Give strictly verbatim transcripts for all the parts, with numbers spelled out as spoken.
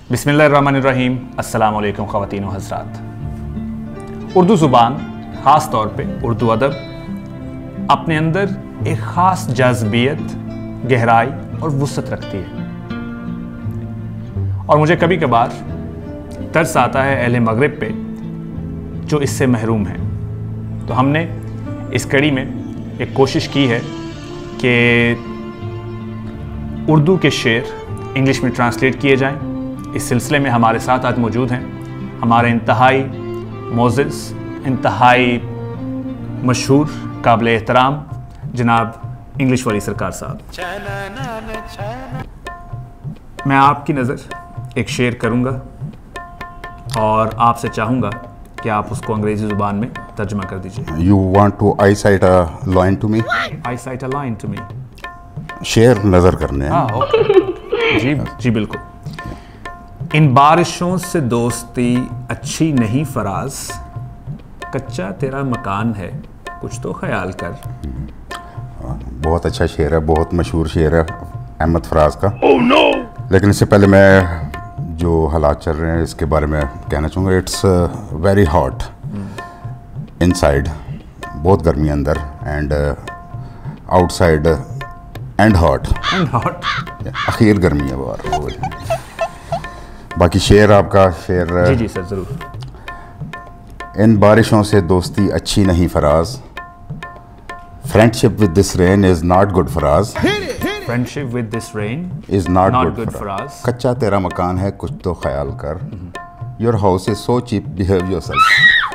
बिस्मिल्लाहिर्रहमानिर्रहीम। अस्सलाम वालेकुम ख़वातीन व हज़रात। उर्दू ज़ुबान, ख़ास तौर पे उर्दू अदब, अपने अंदर एक ख़ास जाज़बियत, गहराई और वुसअत रखती है। और मुझे कभी कभार तरस आता है अहले मगरिब पे जो इससे महरूम हैं। तो हमने इस कड़ी में एक कोशिश की है कि उर्दू के शेर इंग्लिश में ट्रांसलेट किए जाएं। इस सिलसिले में हमारे साथ आज मौजूद हैं हमारे इंतहाई मोअज़्ज़िज़, इंतहाई मशहूर, काबिल एहतराम जनाब इंग्लिश वली सरकार साहब। मैं आपकी नज़र एक शेर करूँगा और आपसे चाहूँगा कि आप उसको अंग्रेज़ी ज़ुबान में तर्जुमा कर दीजिए। You want to eyesight a line to me? eyesight a line to me? शेर नज़र करने हैं। हाँ, ओके। जी जी बिल्कुल। इन बारिशों से दोस्ती अच्छी नहीं फराज, कच्चा तेरा मकान है कुछ तो ख्याल कर। बहुत अच्छा शेर है, बहुत मशहूर शेर है अहमद फराज का। oh, no! लेकिन इससे पहले मैं जो हालात चल रहे हैं इसके बारे में कहना चाहूँगा। इट्स वेरी हॉट इनसाइड, बहुत गर्मी अंदर, and outside and hot and hot अखीर गर्मी है बाहर। बाकी शेर आपका शेर। जी जी सर ज़रूर। इन बारिशों से दोस्ती अच्छी नहीं Faraz, friendship with this rain is not good Faraz. Friendship with this rain is not Not good good for Faraz. us. कच्चा तेरा मकान है कुछ तो ख्याल कर। Your house is so cheap, behave yourself.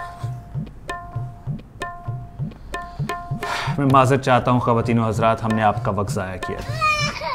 मैं माज़रत चाहता हूँ ख़वातीन व हज़रात, हमने आपका वक्त ज़ाया किया।